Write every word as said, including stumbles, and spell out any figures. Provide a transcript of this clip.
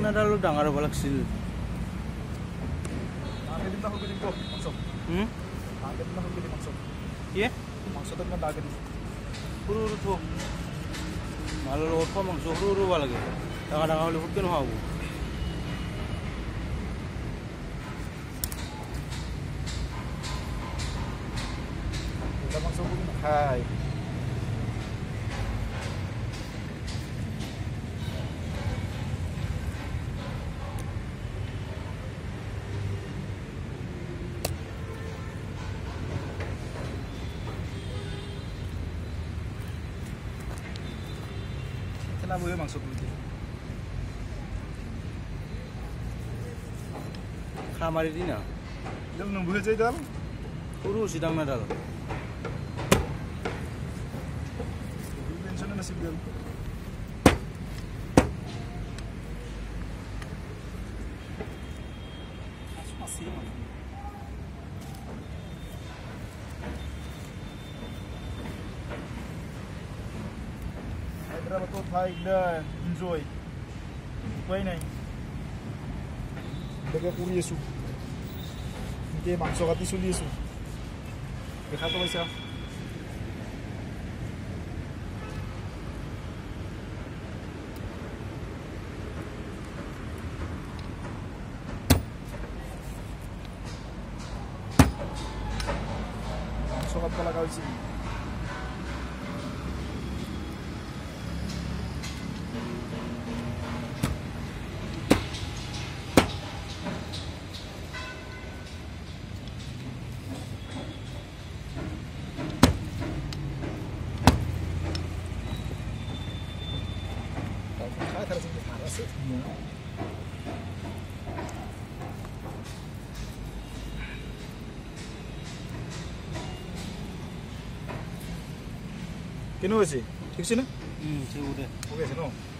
নেদালো ডাঙৰ হ'ব লাগিছিল আগেদিনা হল কেদিন কো মাংস হুম আগেদিনা হল কেদিন মাংস কি মাংসটো না দাগে দিছ সৰু সৰু থ মালৰ লগত মাংস সৰু সৰু হ'ব লাগে ডাঙৰ ডাঙৰ হ'লে ফুটকে নহ'ব এটা মাংস বুঝি না খাই না বই মাংস বুঝি খা মাৰি দি না জল ন বুঝে যাই দাল সৰু সিদাং না দাল টেনশন না সিব দাল আসি Rabha to thai na enjoy quay này দেখে পুরি এসু কে মাংস কাটি চলি এসু দেখা তো পয়সা মাংস কাটবা লাগা হয়েছে কেন হয়েছে ঠিক আছে না হুম ঠিক আছে ওকে আছে না